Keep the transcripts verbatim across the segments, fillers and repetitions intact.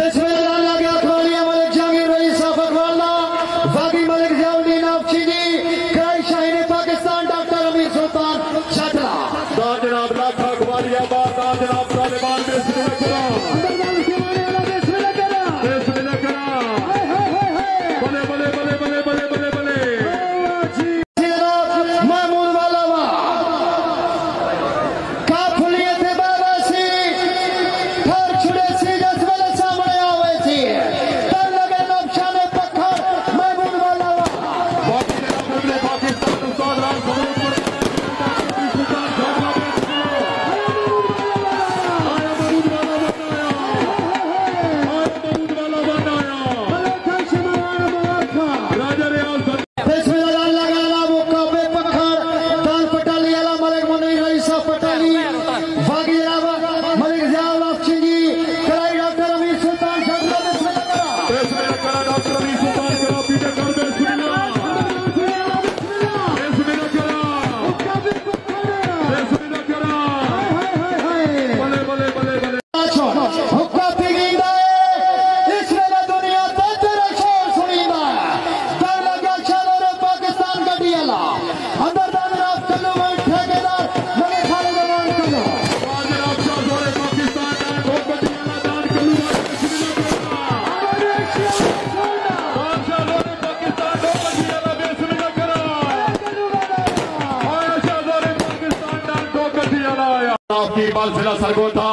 बीरबाल जिला सरगोधा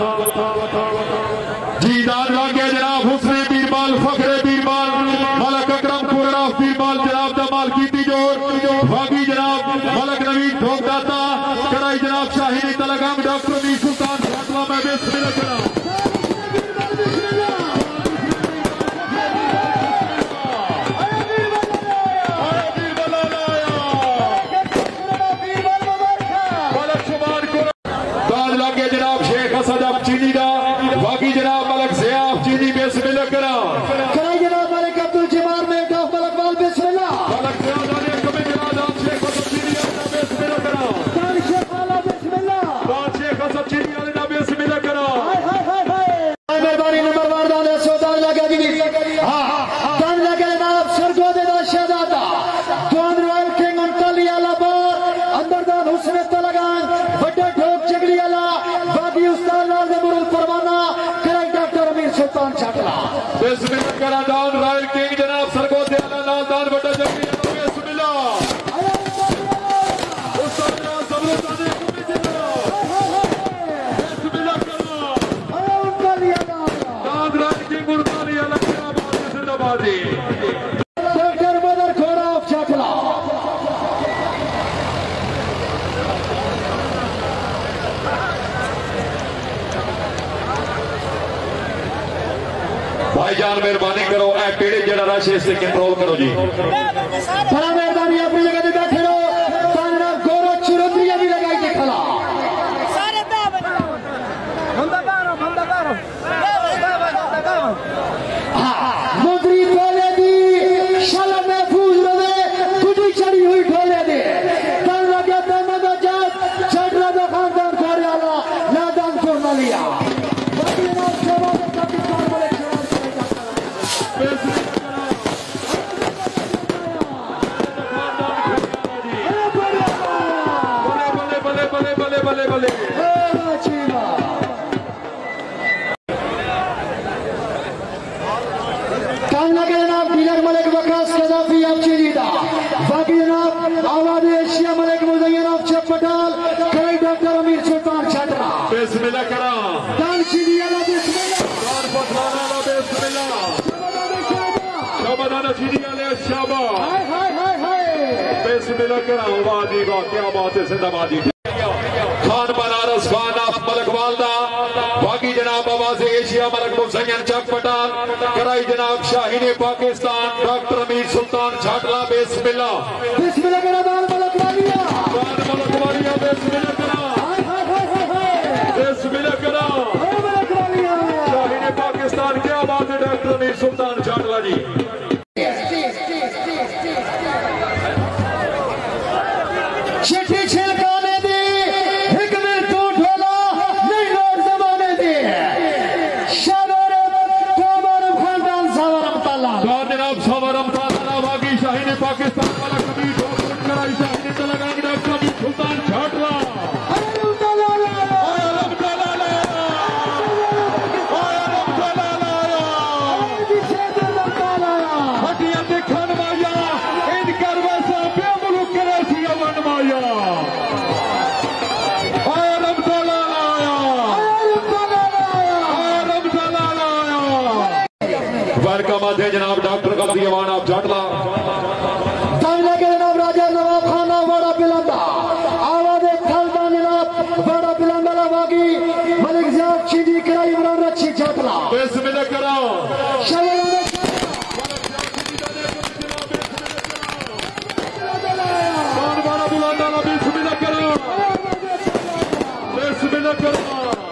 जीदार लागे जनाब हुस्ने बीरबाल फखरे बीरबाल मलक अकरम कुर्राफ बीरबाल जनाब दमाल कीती जोर भागी जनाब मलक नवीन ठोकदाता कड़ाई जनाब शाहीनी तलगाम डॉक्टर मीर सुल्तान फातमा में बिस्मिल्लाह करा रॉयल किंग जनाब सरगोधे नालदान बड़ा जंगी भाईजान मेहरबानी करो ए पेड़े जड़ा रश इसे कंट्रोल करो जी बड़ा मेहरबानी अपनी जगह पे बैठे रहो पांडा गोरो चुरंद्रिया भी लगाई के खला सारे बंदा बारो बंदा बारो हां मुद्री बोले दी शल महफूज रहे कुटी चढ़ी हुई ढोले दे तन लगे तन दा जात चढ़ रहा खानदान खोरे वाला नादान को न लिया बाकी ना सेवा के कपितान बोले बले बले कामना के जनाब डीलर मलिक वकास कजाफी आप चीरीदा बाकी जनाब आवाज एशिया मलिक मुजय्यन आप चपटाल कई डॉक्टर अमीर सुल्तान छात्रा बिस्मिल्लाह करा दान चीरी वाला बिस्मिल्लाह दान पठाना वाला बिस्मिल्लाह शाबाना चीरी वाले शाबा हाय हाय हाय हाय बिस्मिल्लाह करा वादी का क्या बात है जिंदाबादी खान बनारस खान ऑफ मलक वालदा बाकी जनाब आवाज एशिया मलक मुजय्यन चक पटाल कराई जनाब शाहीन पाकिस्तान डॉक्टर अमीर सुल्तान छाटला बिस्मिल्लाह बिस्मिल्लाह करा दान मलक वालिया दान मलक वालिया बिस्मिल्लाह करा हाय हाय हाय हाय बिस्मिल्लाह करा मलक वालिया शाहीन पाकिस्तान क्या बात है डॉक्टर अमीर सुल्तान छाटला जी चिट्ठी छिलकाने माथे जनाब डॉक्टर कलवी अवान आप जाटला तामिला के जनाब राजा नवाब खाना वाड़ा पिलांदा आवाज थालदा जनाब वाड़ा पिलांदा ला बागी मलिक ज़ियाद चीदी कराई इमरान रक्षी जाटला बिस्मिल्लाह करो कौन वाड़ा बुलांदा ला बिस्मिल्लाह करो बिस्मिल्लाह करो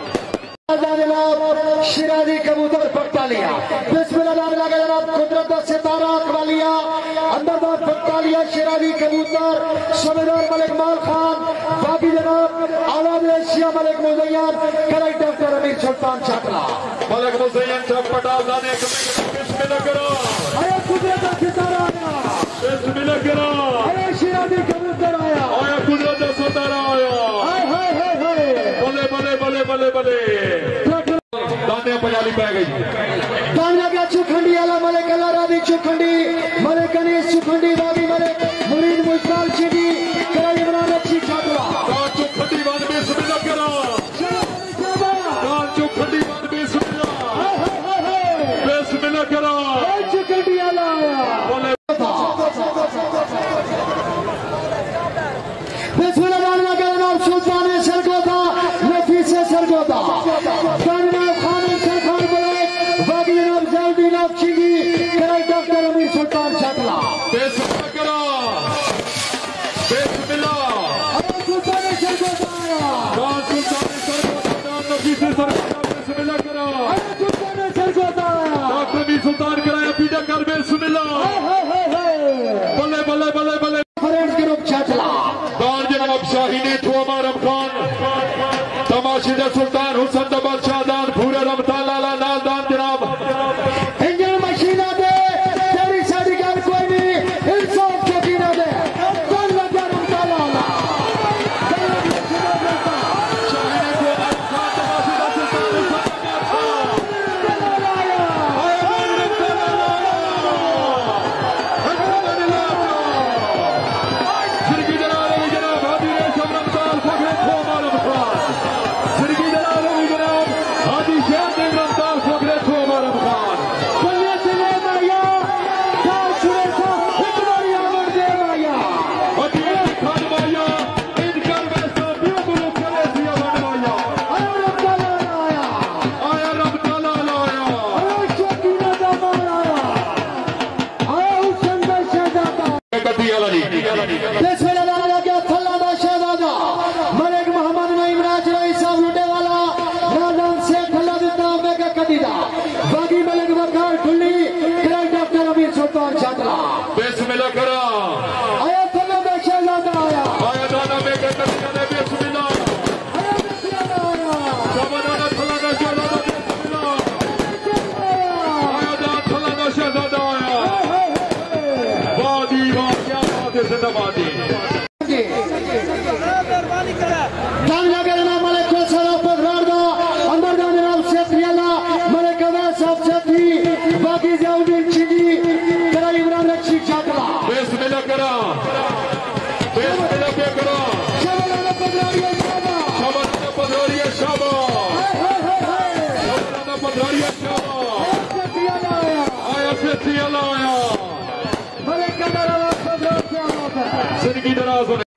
जनाब शिराजी कबूतर पकता लिया बिस्मिल्लाह लगा जनाब कुदरत सितारा अकबालिया अंदरदार पकता लिया शिराजी कबूतर समेदार मलिक माल खान बाकी जनाब आवाज एशिया मलिक मुज़य्यन कराई डॉक्टर अमीर सुल्तान चाकला मलिक मुज़य्यन चपटा दाने बिस्मिल्लाह करो अरे कुदरत सितारा आया बिस्मिल्लाह करो अरे शिराजी कबूतर आया आया कुदरत सितारा आया हाय हाय हाय हाय बले बले बले बले बले दाने पजाली पै गई दानिया का चुखंडी आला मलिक अल्लाह रादी चुखंडी मलिक अनीस चुखंडी बागी मलिक मुरीद मुश्ताल चीदी कराई इमरान रक्षी चाटला कान चुखंडी बाद बिस्मिल्लाह करो कान चुखंडी बाद बिस्मिल्लाह हाय हाय हाय बिस्मिल्लाह करो चुखंडी आला बोले बिस्मिल्लाह दानिया का जनाब सुल्तान सरगोदा नफीस सरगोदा दानिया खान सरखान बोले बागी जनाब जल्दी नाफ चीदी कराई डॉक्टर अमीर सुल्तान चाटला बिस्मिल्लाह करो बिस्मिल्लाह अरे सुल्तान सरगोदा आया कान सुल्तान सरगोदा दान नफीस सरगोदा बिस्मिल्लाह करो अरे सुल्तान सरगोदा आया डॉक्टर भी सुल्तान कराया पीटा कर बिस्मिल्लाह हाय हाय हाय बल्ले बल्ले बल्ले बल्ले फ्रेंड्स ग्रुप चाटला दान जनाब शाहीने थोमा रमखान तमाशिदा सुल्तान हुसैन दबल शाहदान भूरे रमता लाला नालदान जनाब इंजन मशीना दे तेरी साड़ी का कोई नहीं इंसाफ के गिरा दे कौन लगा रमता लाला शाहीने थोमा रमखान तमाशिदा सुल्तान हुसैन दबल सिरकी जनाब जनाब हादी रेशम रमताल फखरे थोमा रमखान सिरकी जनाब जनाब हादी शेख रमताल फखरे थोमा रमखान बल्ले चले माया काल सुरे सा एक बारी आवर दे माया हादी खान माया इनकर वैसा बिल्कुल करे दिया बनवाया अरे रमता लाला आया आया रमताल आया अरे शकीना दा माल आया आया हुसैन दा शहजादा कदी वाली बिस्मिल्लाह लाला के थल्ला दा शहजादा मलिक मोहम्मद नईम राज रई साहब लुटे वाला राजान से थल्ला दिता मैं के कदीदा बागी मलिक वकार ठुल्ली कराई डॉक्टर अमीर सुल्तान चाटला बिस्मिल्लाह करो आया थल्ला दा शहजादा आया आया दाना में के कदी ने बिस्मिल्लाह आया बिस्मिल्लाह आया जमाना थला दा शहजादा बिस्मिल्लाह आया दा थला दा शहजादा आया वादी वाह क्या बात है जिंदाबादी दान लगे जनाब मलिक को सरा पकड़ दा अंदर दा जनाब सेठियाला मलिक अवैस साहब सेठी बागी ज़ियाउद्दीन चीदी कराई इमरान रक्षी चाटला बिस्मिल्लाह करो बिस्मिल्लाह पे करो शबलाना पकड़िए शाबा शबलाना पधरारिया शाबा हाय हाय हाय शबलाना पधरारिया शाबा सेठियाला आया आया सेठियाला आया मलिक का दरवाजा पकड़ के आया सिरकी दराज होने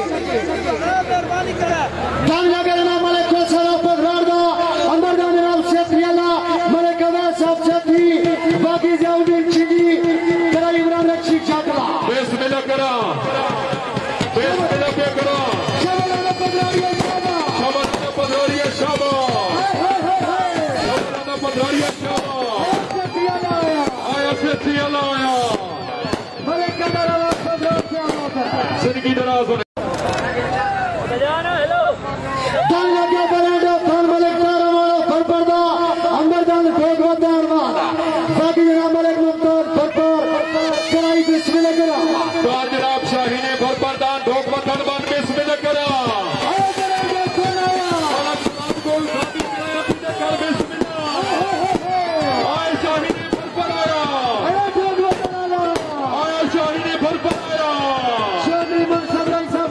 दान लगे जनाब मलिक को सरा पकड़ दा अंदर दा जनाब सेठियाला मलिक अवैस साहब सेठी बागी ज़ियाउद्दीन चीदी कराई इमरान रक्षी चाटला बिस्मिल्लाह करो बिस्मिल्लाह पे करो शबलाना पकड़िए शाबा शबलाना पधरारिया शाबा हाय हाय हाय शबलाना पधरारिया शाबा सेठियाला आया आया सेठियाला आया मलिक का दरवाजा पकड़ के आया सिरकी दराज होने दान लगे बरेडो खान मलिक तारावाला फरपर्दा अंदर दान ठोक वदा अरमान बाकी जनाब मलिक मुख्तार फरपर कराई बिस्मिल्लाह करा दान जनाब शाहीने भरपरदान ढोक वतन बन बिस्मिल्लाह करो आया बरेडो खान आया गोल खाती कराया पीछे कर बिस्मिल्लाह आया शाहीने भरपर आया आया ठोक वदा आया आया शाहीने भरपर आया शादी मन सबरन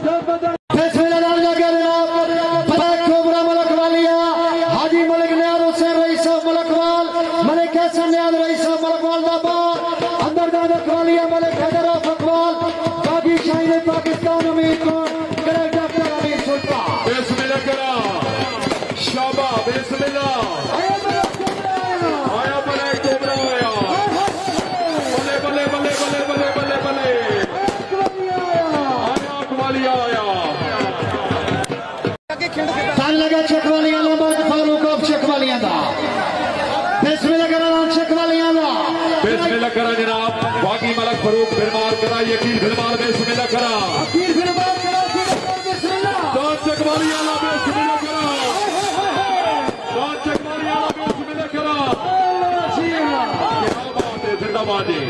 बाबा बिस्मिल्लाह आया बले कोबरा आया बले बले बले बले बले बले बले आया कमाली आया तान लगा चकवालिया नंबर फारूक ऑफ चकवालिया दा बिस्मिल्लाह करा चकवालिया दा बिस्मिल्लाह करा जनाब बाकी मलक फरूक फिरमार करा यकीन फिरमार बिस्मिल्लाह करा यकीन फिरमार करा बिस्मिल्लाह दान चकवालिया ला बिस्मिल्लाह करा दान चकवालिया ला बिस्मिल्लाह करा क्या बात है जिंदाबाद जी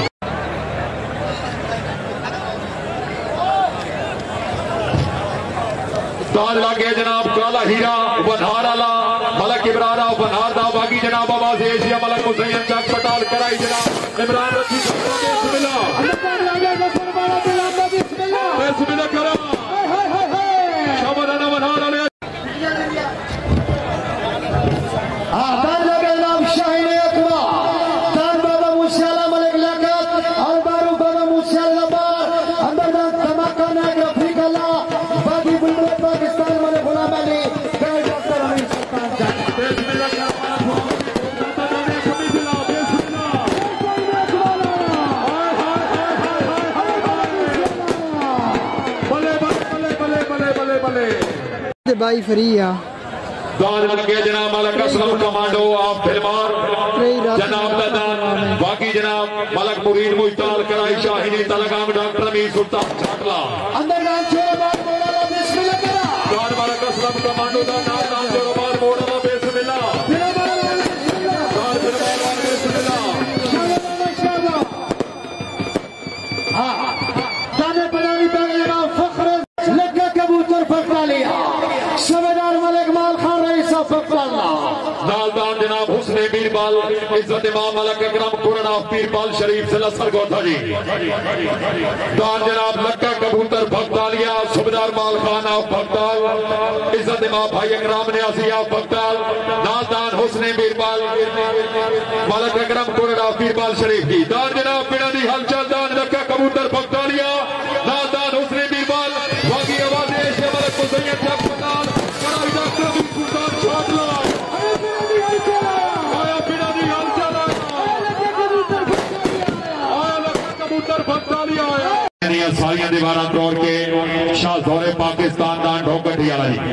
दान लागे जनाब काला हीरा वनहार आला मलक इमरान वनहार दा बागी जनाब आवाज एशिया मलक हुसैन चक पटाल कराई जनाब इमरान रखी बिस्मिल्लाह बिस्मिल्लाह करा शाबाना वनहार आले हां दान लगे नाम शाहीन अकबर दान बाबा मूसाला मलिक लकब और बारू बाबा मूसाला बार अंदर दा धमाका ना अफ्रीका ला बागी बुलबुल पाकिस्तान वाले गुलाम अली गैर डॉक्टर अमीर सुल्तान जान बिस्मिल्लाह करा भाई फरिया दान लगे जनाब मलक असलम कमांडो आप फिलमार जनाब दा दान बाकी जनाब मलक मुरीद मुइताल कराई शाहीनी तलगाम डॉक्टर अमीर सुल्तान छाटला अंदर नाम छोड़ो बात बोला बिस्मिल्लाह करा दान मलक असलम कमांडो दा नाम नाम छोड़ो बात बोला बिस्मिल्लाह दान फिलमार बिस्मिल्लाह हां दाने बनाई बेगम फख्र लगा कबूतर पकड़ा लिया सबेदार मलिक माल खान रईस पकड़ा दालदान जनाब हुस्ने बीरबाल इज्जत इमाम मलक अकरम कुरान ऑफ पीरबाल शरीफ से लसर गोथा जी दान जनाब लक्का कबूतर भक्तालिया सुबेदार माल खान ऑफ भक्ताल इज्जत इमाम भाई अकरम न्यासी ऑफ भक्ताल दालदान हुस्ने बीरबाल मलक अकरम कुरान ऑफ पीरबाल शरीफ जी दान जनाब पिंडा दी हलचल दान लक्का कबूतर भक्तालिया दालदान हुस्ने बीरबाल बाकी आवाज एशिया मलक हुसैन भक्ताल कराई डॉक्टर अमीर सुल्तान छाटला आया बिना दी हलचल आया लक्का कबूतर भक्तालिया आया सारियां दीवारां तोड़ के शाह दौरे पाकिस्तान दान ढोकटी वाला जी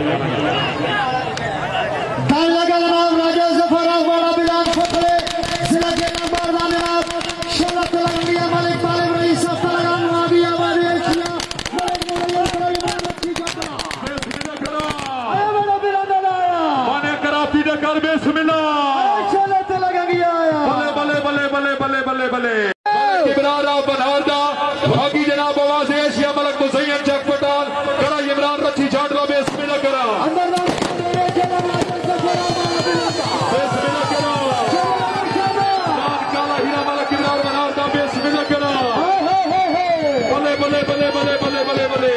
दान लगा जनाब राजा जफर वाला बिलाल फखरे जिला के नंबर जनाब शोला तलंगिया मलिक तालिब रईस तलगाम वादी आवाज एशिया मलिक मुगल इब्राहिम मक्की जाता बिस्मिल्लाह करा आया बड़ा बिलाल आया माने करा पीडा कर बिस्मिल्लाह शोला तलंगिया आया बले बले बले बले बले बले बले इमरान बनार दा बाकी जनाब आवाज एशिया मलक हुसैन चक पटाल करा इमरान रची छाटला बिस्मिल्लाह करा अंदर नाम जनाब राजा जफर बिस्मिल्लाह करा दान काला हीरा मलक इमरान बनार दा बिस्मिल्लाह करा बले बले बले बले बले बले बले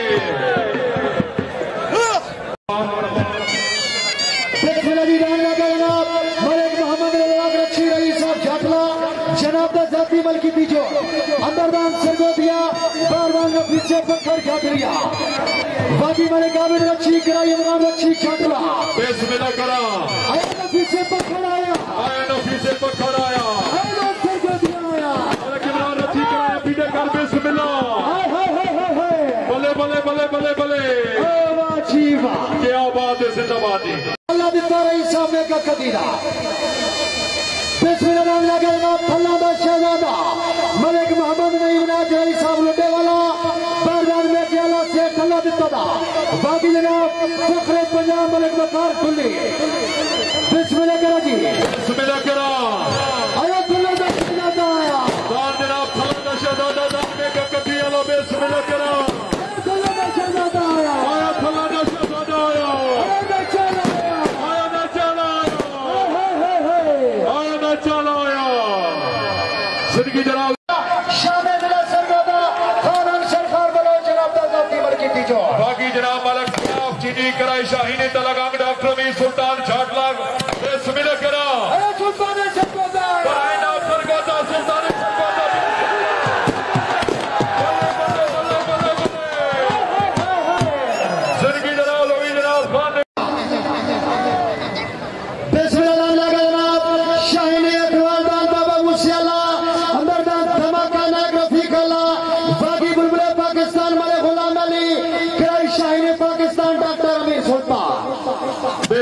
बिस्मिल्लाह दी दान लगा जनाब मलिक मोहम्मद रवाग रची रईस झाटला जनाब दा जाती मलकी दीजो अंदर दान सरगोदिया बारवान का पीछे पत्थर झाट लिया बाकी मलिक आमिर रची कराई इमरान रची झाटला बिस्मिल्लाह करा आया ना पीछे पत्थर आया आया नफी से पत्थर आया आया ना सरगोदिया आया मलक इमरान रची कराया पीडा कर बिस्मिल्लाह हाय हाय हाय हाय हाय बले बले बले बले बले ओ वाह जी वाह क्या बात है जिंदाबाद जी अल्लाह दिता रही सामने का कदीरा बिस्मिल्लाह नाम लगे ना फल्ला दा शहजादा मलिक मोहम्मद नईम नाज रही साहब लुटे वाला बारदान में अकेला से अल्लाह दिता दा बाकी जनाब फखरे पंजाब मलिक वकार खुली बिस्मिल्लाह करा जी बिस्मिल्लाह करा आया फल्ला दा शहजादा आया दान जनाब फल्ला दा शहजादा दान में का कटी वाला बिस्मिल्लाह करा फल्ला दा शहजादा आया आया फल्ला दा शहजादा आया आया दा चला आया आया ना चला आया हाय हाय हाय आया ना चला आया जिंदगी जनाब शामे दिला सरगोदा खानन सरकार बलो जनाब दा जाती मलकी दीजो बाकी जनाब मलक साफ चीनी कराई शाहीनी तलगाम डॉक्टर अमीर सुल्तान छाटला बिस्मिल्लाह करा अरे सुल्तान सरगोदा कराई ना सरगोदा सुल्तान सरगोदा जिंदगी जनाब लोगी जनाब खान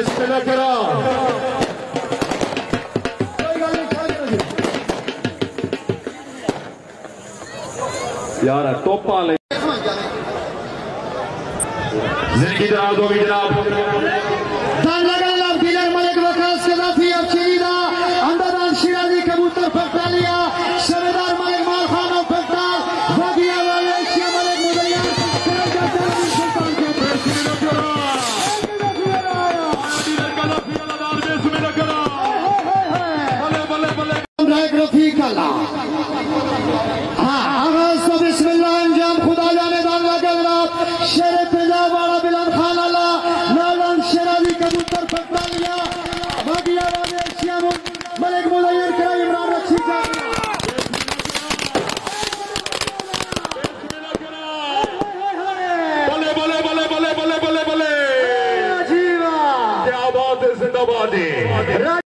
यार टोपा ले जिंदगी दराज होगी जनाब मलिक वकास के साथी अब चीदा अंदर शिराजी कबूतर पकड़ा लिया शहरेदार मलिक माल खान और पकड़ा वादिया वाले एशिया मलिक मुदैया सुल्तान के रफीक अल्लाह हाँ आगाज तो बिस्मिल्लाह अंजाम खुदा जाने दान लगा जनाब शेर पंजाब वाला बिलाल खान अल्लाह नालन शेराजी कबूतर पकड़ा लिया वादिया वाले एशिया मलिक मुदैया का इमरान रशीद का बले बले बले बले बले बले बले क्या बात है जिंदाबाद।